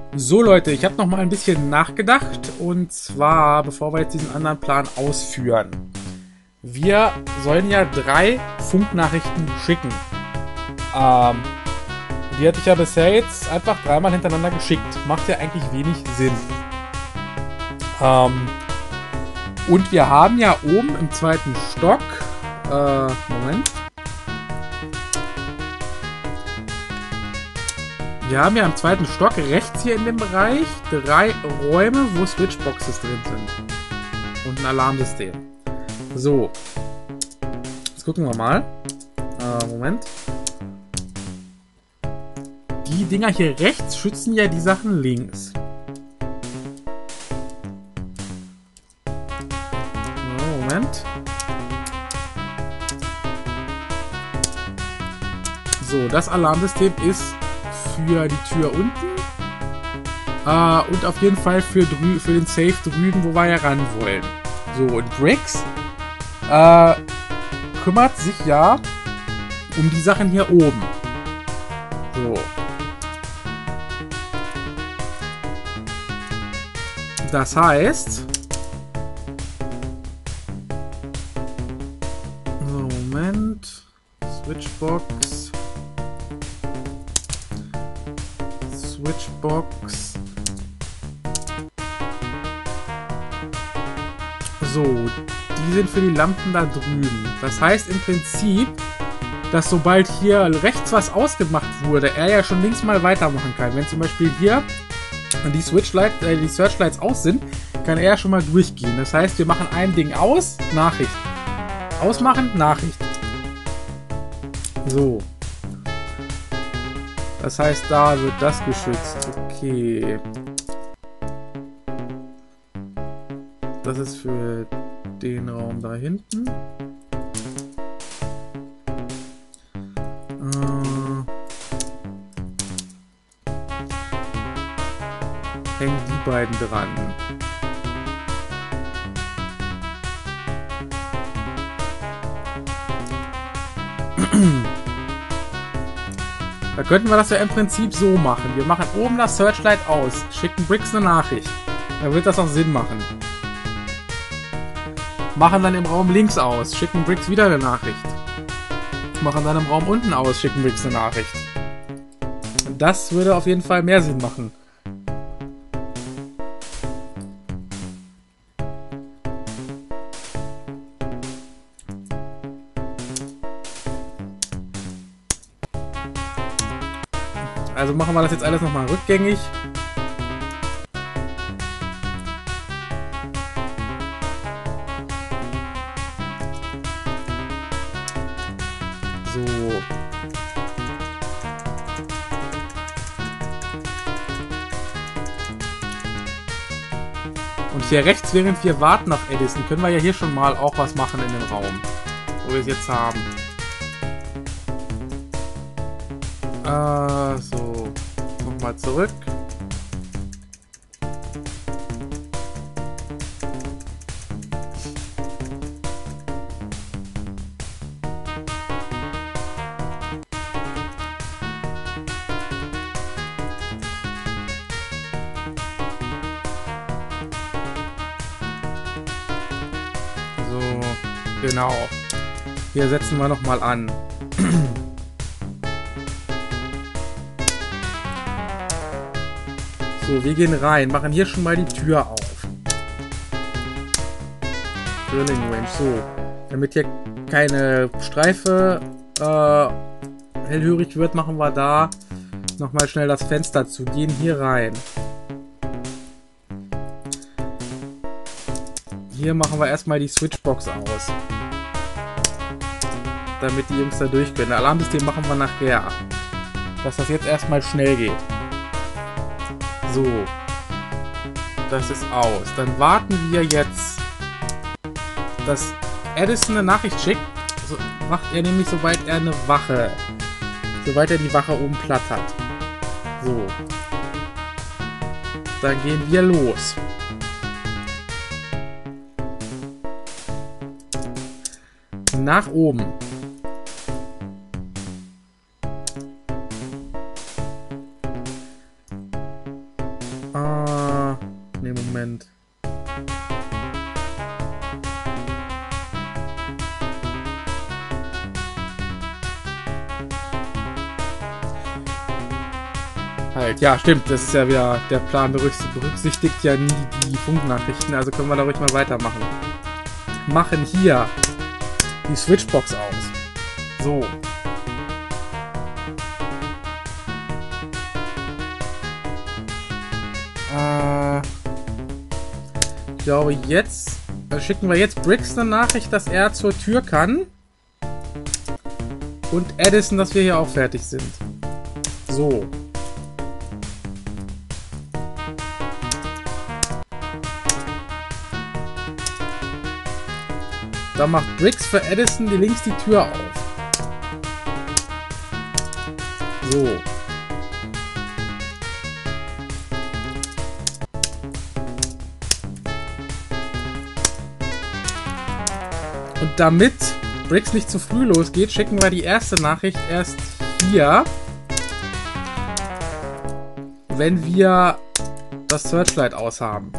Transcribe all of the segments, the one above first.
So Leute, ich habe noch mal ein bisschen nachgedacht und zwar, bevor wir jetzt diesen anderen Plan ausführen. Wir sollen ja 3 Funknachrichten schicken. Die hatte ich ja bisher jetzt einfach 3-mal hintereinander geschickt. Macht ja eigentlich wenig Sinn. Und wir haben ja oben im 2. Stock, Moment. Wir haben ja im 2. Stock rechts hier in dem Bereich 3 Räume, wo Switchboxes drin sind. Und ein Alarmsystem. So. Jetzt gucken wir mal. Moment. Die Dinger hier rechts schützen ja die Sachen links. So, Moment. So, das Alarmsystem ist für die Tür unten und auf jeden Fall für den Safe drüben, wo wir ja ran wollen. So, und Briggs kümmert sich ja um die Sachen hier oben. So. Das heißt... So, Moment. Switchbox. So, die sind für die Lampen da drüben. Das heißt im Prinzip, dass sobald hier rechts was ausgemacht wurde, er ja schon links mal weitermachen kann. Wenn zum Beispiel hier die Searchlights aus sind, kann er ja schon mal durchgehen. Das heißt, wir machen ein Ding aus, Nachricht. Ausmachen, Nachricht. So. Das heißt, da wird das geschützt. Okay. Das ist für den Raum da hinten. Hängen die beiden dran. Da könnten wir das ja im Prinzip so machen. Wir machen oben das Searchlight aus, schicken Briggs eine Nachricht. Dann wird das auch Sinn machen. Machen dann im Raum links aus, schicken Briggs wieder eine Nachricht. Machen dann im Raum unten aus, schicken Briggs eine Nachricht. Und das würde auf jeden Fall mehr Sinn machen. Also machen wir das jetzt alles nochmal rückgängig. So. Und hier rechts, während wir warten auf Edison, können wir ja hier schon mal auch was machen in dem Raum, wo wir es jetzt haben. So. Nochmal zurück. So, genau. Hier setzen wir nochmal an. So, wir gehen rein, machen hier schon mal die Tür auf. Drilling Range, so. Damit hier keine Streife hellhörig wird, machen wir da nochmal schnell das Fenster zu. Gehen hier rein. Hier machen wir erstmal die Switchbox aus. Damit die Jungs da durch können. Alarmsystem machen wir nachher. Dass das jetzt erstmal schnell geht. So. Das ist aus. Dann warten wir jetzt, dass Edison eine Nachricht schickt. So macht er nämlich, sobald er eine Wache, sobald er die Wache oben platt hat. So. Dann gehen wir los. Nach oben. im Moment. Halt, ja, stimmt, das ist ja wieder, der Plan berücksichtigt ja nie die Funknachrichten, also können wir da ruhig mal weitermachen. Machen hier die Switchbox aus. So. Ich glaube, jetzt schicken wir jetzt Briggs eine Nachricht, dass er zur Tür kann. Und Edison, dass wir hier auch fertig sind. So. Da macht Briggs für Edison die links die Tür auf. So. Und damit Briggs nicht zu früh losgeht, schicken wir die erste Nachricht erst hier, wenn wir das Searchlight aushaben.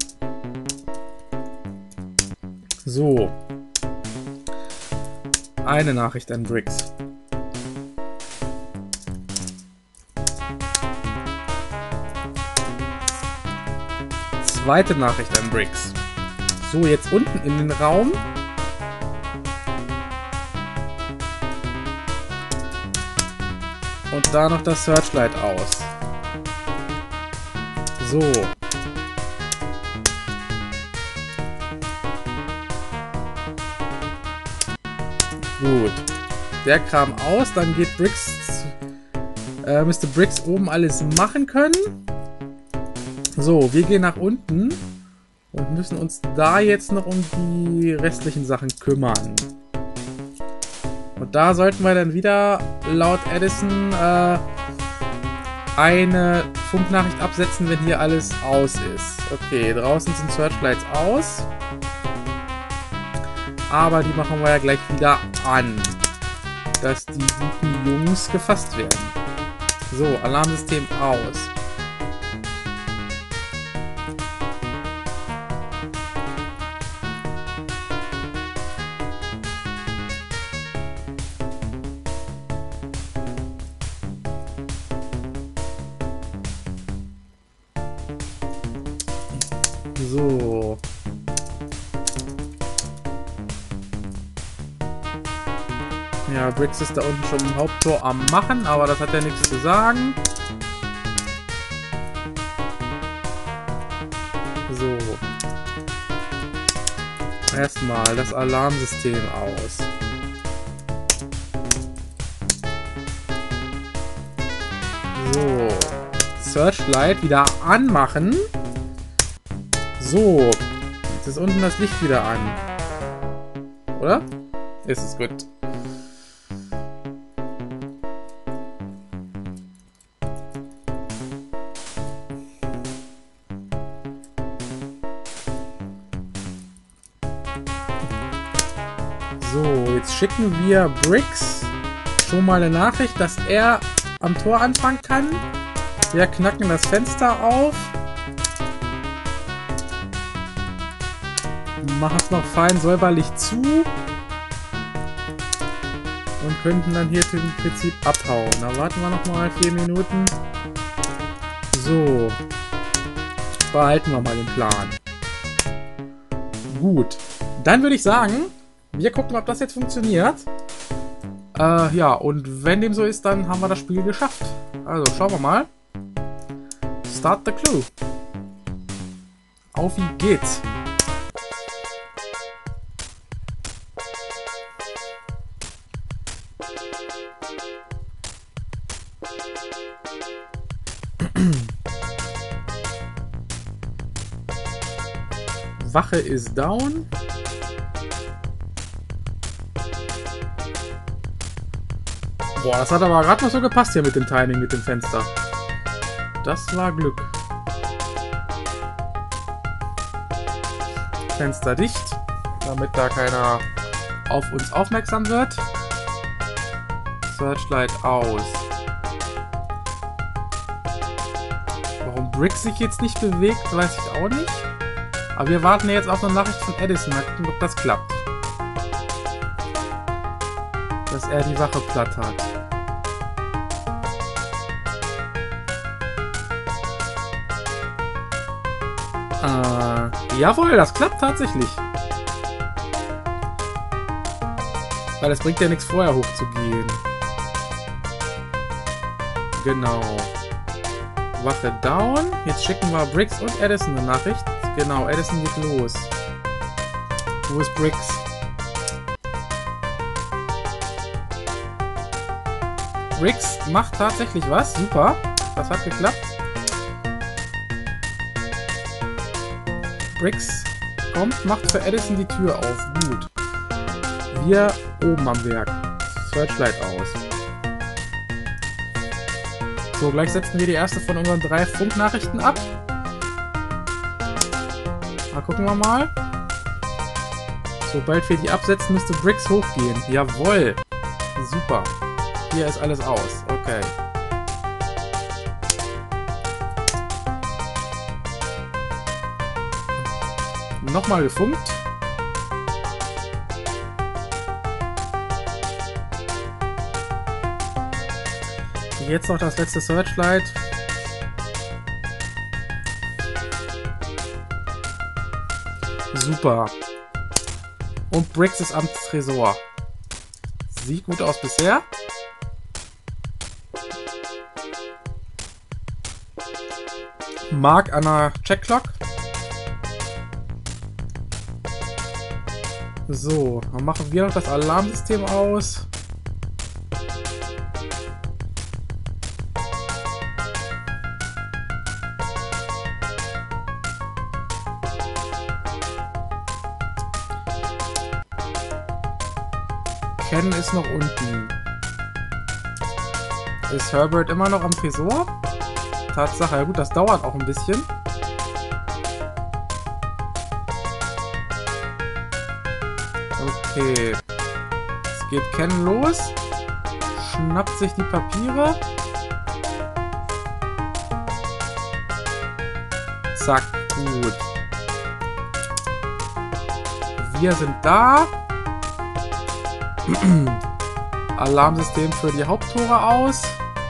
So. Eine Nachricht an Briggs. Zweite Nachricht an Briggs. So, jetzt unten in den Raum. Und da noch das Searchlight aus. So. Gut. Der Kram aus, dann geht Briggs, müsste Briggs oben alles machen können. So, wir gehen nach unten und müssen uns da jetzt noch um die restlichen Sachen kümmern. Und da sollten wir dann wieder laut Edison eine Funknachricht absetzen, wenn hier alles aus ist. Okay, draußen sind Searchlights aus. Aber die machen wir ja gleich wieder an, dass die guten Jungs gefasst werden. So, Alarmsystem aus. So. Ja, Briggs ist da unten schon im Haupttor am Machen, aber das hat ja nichts zu sagen. So. Erstmal das Alarmsystem aus. So. Searchlight wieder anmachen. So. Jetzt ist unten das Licht wieder an. Oder? Ist es gut. So, jetzt schicken wir Briggs schon mal eine Nachricht, dass er am Tor anfangen kann. Wir knacken das Fenster auf. Machen es noch fein säuberlich zu. Und könnten dann hier im Prinzip abhauen. Da warten wir nochmal 4 Minuten. So. Behalten wir mal den Plan. Gut. Dann würde ich sagen, wir gucken, ob das jetzt funktioniert. Ja, und wenn dem so ist, dann haben wir das Spiel geschafft. Also, schauen wir mal. Start the Clue. Auf wie geht's. Wache ist down. Boah, das hat aber gerade noch so gepasst hier mit dem Timing, mit dem Fenster. Das war Glück. Fenster dicht, damit da keiner auf uns aufmerksam wird. Searchlight aus. Warum Briggs sich jetzt nicht bewegt, weiß ich auch nicht. Aber wir warten ja jetzt auf eine Nachricht von Edison. Mal gucken, ob das klappt. Dass er die Wache platt hat. Jawohl, das klappt tatsächlich. Weil es bringt ja nichts, vorher hochzugehen. Genau. Wache down. Jetzt schicken wir Briggs und Edison eine Nachricht. Genau, Edison geht los. Wo ist Briggs? Briggs macht tatsächlich was. Super. Das hat geklappt. Briggs kommt, macht für Edison die Tür auf. Gut. Wir oben am Werk. Searchlight aus. So, gleich setzen wir die erste von unseren 3 Funknachrichten ab. Gucken wir mal. Sobald wir die absetzen, müsste Briggs hochgehen. Jawohl. Super. Hier ist alles aus. Okay. Nochmal gefunkt. Jetzt noch das letzte Searchlight. Super. Und Briggs ist am Tresor. Sieht gut aus bisher. Mark an der Checkclock. So, dann machen wir noch das Alarmsystem aus. Ken ist noch unten. Ist Herbert immer noch am Tresor? Tatsache, ja gut, das dauert auch ein bisschen. Okay. Jetzt geht Ken los. Schnappt sich die Papiere. Zack, gut. Wir sind da. Alarmsystem für die Haupttore aus.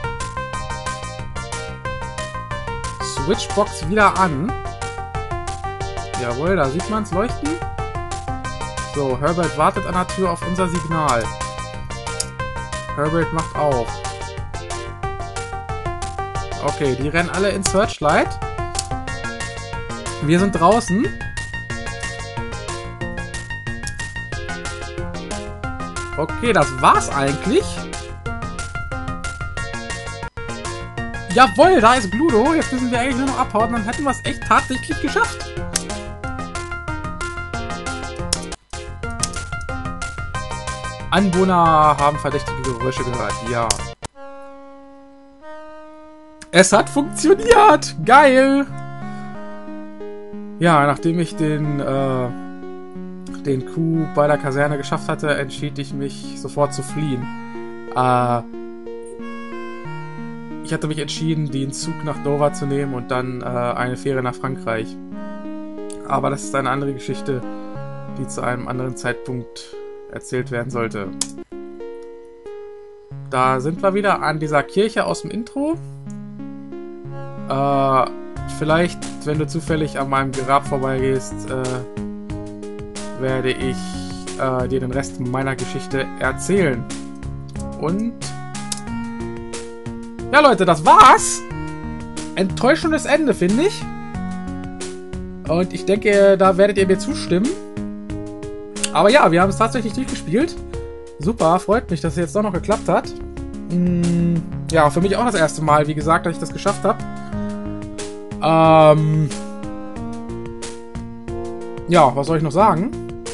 Switchbox wieder an. Jawohl, da sieht man es leuchten. So, Herbert wartet an der Tür auf unser Signal. Herbert macht auf. Okay, die rennen alle ins Searchlight. Wir sind draußen. Okay, das war's eigentlich. Jawohl, da ist Gludo. Jetzt müssen wir eigentlich nur noch abhauen. Dann hätten wir es echt tatsächlich geschafft. Anwohner haben verdächtige Geräusche gehört. Ja. Es hat funktioniert. Geil. Ja, nachdem ich den Coup bei der Kaserne geschafft hatte, entschied ich mich sofort zu fliehen. Ich hatte mich entschieden, den Zug nach Dover zu nehmen und dann eine Fähre nach Frankreich. Aber das ist eine andere Geschichte, die zu einem anderen Zeitpunkt erzählt werden sollte. Da sind wir wieder an dieser Kirche aus dem Intro. Vielleicht, wenn du zufällig an meinem Grab vorbeigehst, werde ich dir den Rest meiner Geschichte erzählen. Und ja, Leute, das war's. Enttäuschendes Ende, finde ich. Und ich denke, da werdet ihr mir zustimmen. Aber ja, wir haben es tatsächlich durchgespielt. Super, freut mich, dass es jetzt doch noch geklappt hat. Ja, für mich auch das erste Mal, wie gesagt, dass ich das geschafft habe. Ja, was soll ich noch sagen?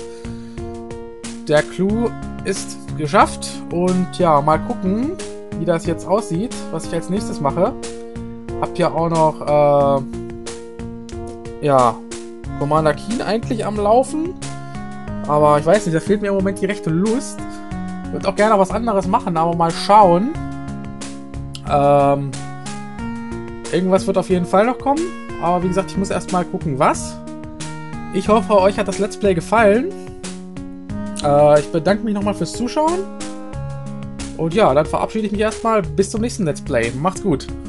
Der Clou ist geschafft. Und ja, mal gucken, wie das jetzt aussieht, was ich als nächstes mache. Hab ja auch noch, ja, Commander Keen eigentlich am Laufen. Aber ich weiß nicht, da fehlt mir im Moment die rechte Lust. Ich würde auch gerne was anderes machen, aber mal schauen. Irgendwas wird auf jeden Fall noch kommen. Aber wie gesagt, ich muss erstmal gucken, was. Ich hoffe, euch hat das Let's Play gefallen. Ich bedanke mich nochmal fürs Zuschauen. Und ja, dann verabschiede ich mich erstmal. Bis zum nächsten Let's Play. Macht's gut.